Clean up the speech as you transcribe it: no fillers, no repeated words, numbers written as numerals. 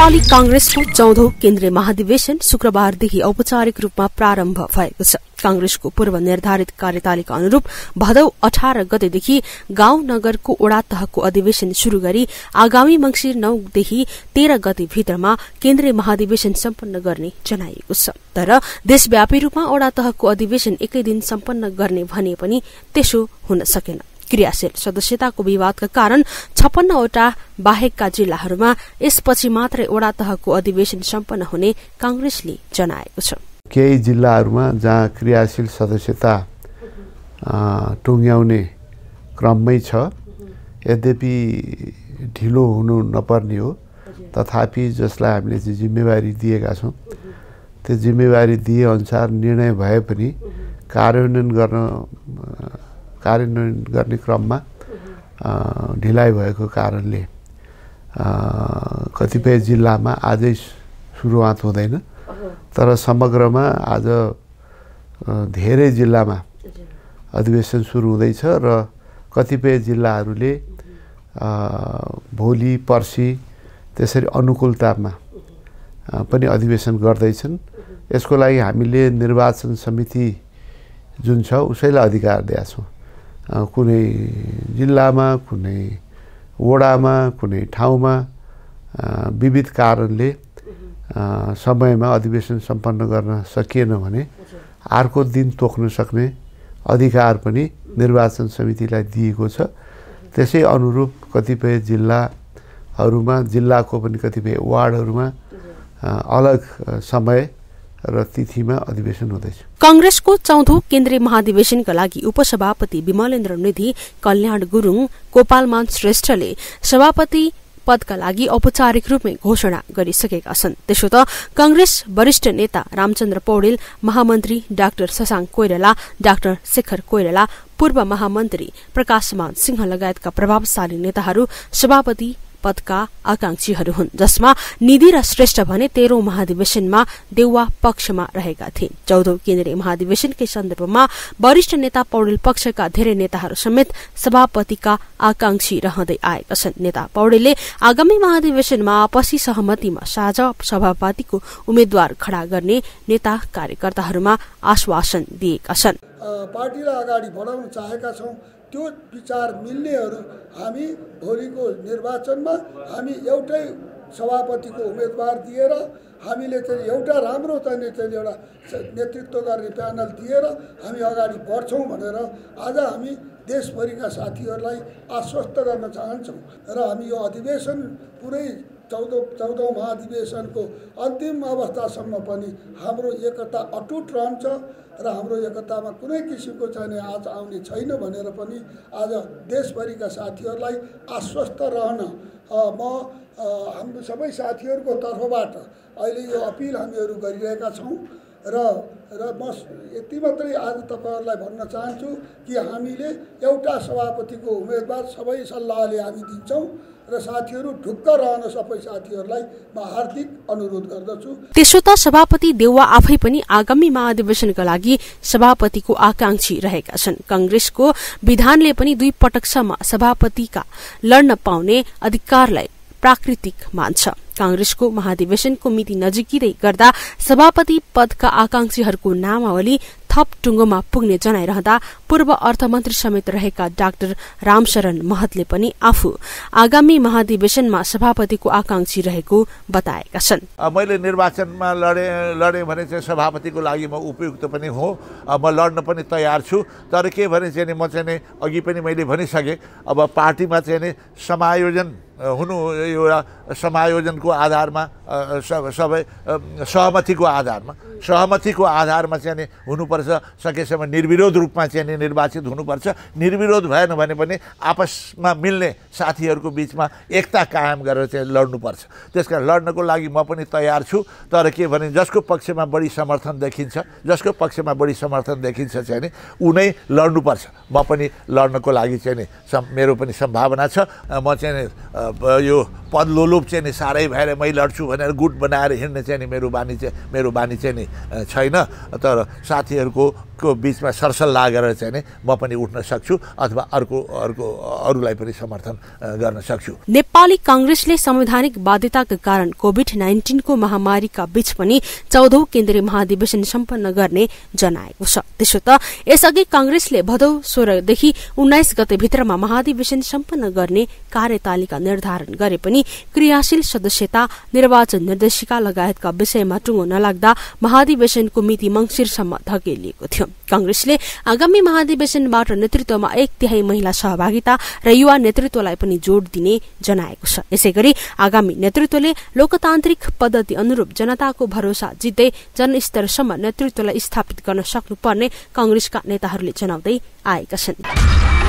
नेपाली कांग्रेसको 14औं केन्द्रीय महाधिवेशन शुक्रबारदेखि औपचारिक रूपमा प्रारम्भ भएको छ। कांग्रेसको पूर्व निर्धारित कार्यतालिका अनुरूप भदौ 18 गतेदेखि गाउँ नगरको ओडा तहको अधिवेशन शुरू गरी आगामी मंसिर 9 देखि 13 गते भित्रमा केन्द्रीय महाधिवेशन सम्पन्न गर्ने जनाइएको छ। तर देशव्यापी रूपमा ओडा तहको अधिवेशन एकै दिन सम्पन्न गर्ने भने पनि त्यसो हुन सकेन। क्रियाशील सदस्यताको विवादका कारण 56 वटा बाहेकका जिल्लाहरूमा यसपछि मात्रै ओडा तहको अधिवेशन सम्पन्न हुने कांग्रेसले जनाएको छ। केही जिल्लाहरूमा जहाँ क्रियाशील सदस्यता टुङ्ग्याउने क्रममै छ, यद्यपि ढिलो हुनु नपर्ने हो, तथापि जसलाई हामीले जिम्मेवारी दिएका छौं त्यो जिम्मेवारी दिए अनुसार निर्णय भए पनि कार्यान्वयन गर्ने क्रममा ढिलाइ भएको कारणले कतिपय जिल्लामा आजै सुरुवात हुँदैन, तर समग्रमा आज धेरै जिल्लामा अधिवेशन सुरु हुँदैछ र कतिपय जिल्लाहरूले भोलि पर्सि त्यसरी अनुकूलतामा पनि अधिवेशन गर्दैछन्। यसको लागि हामीले निर्वाचन समिति जुन छ उसैलाई अधिकार दिएका छौं। कुनै जिल्लामा, कुनै वडामा, कुनै ठाउँमा विविध कारणले समयमा अधिवेशन सम्पन्न गर्न सकिएन भने अर्को दिन तोक्न सक्ने अधिकार पनि निर्वाचन समितिलाई दिएको छ। त्यसै अनुरूप कतिपय जिल्लाहरूमा, जिल्लाको पनि कतिपय वार्डहरूमा अलग समय र तिथिमा अधिवेशन हुँदैछ। कांग्रेसको 14औं केन्द्रीय महाधिवेशनका लागि उपसभापति विमलेन्द्र निधि, कल्याण गुरुङ, गोपालमान श्रेष्ठले सभापति पदका लागि औपचारिक रूपमै घोषणा गरिसकेका छन्। त्यसो त कांग्रेस वरिष्ठ नेता रामचन्द्र पौडेल, महामन्त्री डाक्टर शशाङ्क कोइराला, डाक्टर शेखर कोइराला, पूर्व महामन्त्री प्रकाशमान सिंह लगायतका प्रभावशाली नेताहरू सभापति पदका आकांक्षीहरू हुन्, जसमा निधि र श्रेष्ठ भने 13औं महाधिवेशनमा देउवा पक्षमा रहेका थिए। 14औं केन्द्रीय महाधिवेशनकै सन्दर्भमा वरिष्ठ नेता पौडेल पक्षका धेरै नेताहरू समेत सभापतिका आकांक्षी रहँदै आएका छन्। नेता पौडेलले आगामी महाधिवेशनमा आपसी सहमतिमा साझा सभापतिको उम्मेद्वार खडा गर्ने नेता कार्यकर्ताहरूमा आश्वासन दिएका छन्। पार्टीलाई अगाडि बढाउन चाहेका छौं, त्यो विचार मिल्नेहरू हामी भोलिको निर्वाचनमा हामी एउटै सभापतिको उम्मेदवार दिएर हामीले चाहिँ एउटा राम्रो चाहिँ एउटा नेतृत्व गर्ने प्यानल दिएर हामी अगाडि बढ्छौं भनेर आज हामी देशभरिका साथीहरूलाई आश्वस्त गर्न चाहन्छौं र हामी यो अधिवेशन पुरै 14औं महाधिवेशनको अन्तिम अवस्थासम्म पनि हाम्रो एकता अटुट रहन्छ र हाम्रो एकतामा कुनै किसिमको चाहिँ आज आउने छैन भनेर पनि आज देशभरिका साथीहरूलाई आश्वस्त रहन म हाम्रो सबै साथीहरूको तर्फबाट अहिले यो अपिल हामीहरू गरिरहेका छौं र म यति मात्रै आज तपाईहरुलाई भन्न चाहन्छु कि हामीले एउटा सभापतिको उम्मेदवार सबै सल्लाहले हामी दिन्छौं र साथीहरू ढुक्क रहन सबै साथीहरूलाई म हार्दिक अनुरोध गर्दछु। त्यसो त सभापति देउवा आफै पनि आगामी महाधिवेशनका लागि सभापतिको आकांक्षी रहेका छन्। कांग्रेसको विधानले पनि 2 पटकसम्म सभापतिका लड्न पाउने अधिकारलाई प्राकृतिक मान्छ। कांग्रेसको महाधिवेशनको मिति नजिकिँदै गर्दा सभापति पदका आकांक्षीहरूको नामावली थप टुङ्गोमा पुग्ने जनाइरहँदा पूर्व अर्थमन्त्री समेत रहेका डाक्टर रामशरण महतले पनि आफू आगामी महाधिवेशनमा सभापतिको आकांक्षी रहेको बताएका छन्। मैले निर्वाचनमा लडे भने चाहिँ सभापतिको लागि म उपयुक्त पनि हो, म लड्न पनि तयार छु। तर के भने चाहिँ म चाहिँ अघि पनि मैले भनिसके, अब पार्टीमा चाहिँ समायोजन हुनु, एउटा समायोजनको आधारमा सबै सहमतिको आधारमा चाहिँ हुनुपर्छ। सकेसम्म निर्विरोध रूपमा चाहिँ निर्वाचित हुनुपर्छ। निर्विरोध भएन भने पनि आपसमा मिल्ने साथीहरूको बीचमा एकता कायम गरेर चाहिँ लड्नुपर्छ। त्यसकारण लड्नको लागि म पनि तयार छु। तर के भने जसको पक्षमा बढी समर्थन देखिन्छ चाहिँ उनै लड्नुपर्छ। म पनि लड्नको लागि चाहिँ मेरो पनि सम्भावना छ। म चाहिँ यो पद लोलुप चाहिँ साह्रै भएर मै लड्छु भनेर गुट बनाएर हिँड्ने चाहिँ मेरो बानी चाहिँ छैन। तर साथीहरूको को बिचमा सरसल्लाह गरेर चाहिँ नि म पनि उठ्न सक्छु अथवा अरूलाई पनि समर्थन गर्न सक्छु। नेपाली कांग्रेसले संवैधानिक बाध्यताका कारण कोभिड-19 को महामारीका बीच पनि 14औं केन्द्रीय महाधिवेशन सम्पन्न गर्ने जनाएको छ। त्यसो त यसअघि कांग्रेसले भदौ 16 देखि 19 गते भित्रमा महाधिवेशन सम्पन्न गर्ने कार्यतालिका निर्धारण गरे पनि क्रियाशील सदस्यता, निर्वाचन निर्देशिका लगायतका विषयमा टुङ्गो नलाग्दा महाधिवेशनको मिति मंसिरसम्म धकेलिएको थियो। कांग्रेसले आगामी महाधिवेशनबाट नेतृत्वमा 1/3 महिला सहभागिता र युवा नेतृत्वलाई पनि जोड़ दिने जनाएको छ। यसैगरी आगामी नेतृत्वले लोकतान्त्रिक पद्धति अनुरूप जनताको भरोसा जित्दै जनस्तरसम्म नेतृत्वलाई स्थापित गर्न सक्नुपर्ने कांग्रेसका नेताहरूले जनाउँदै आएका छन्।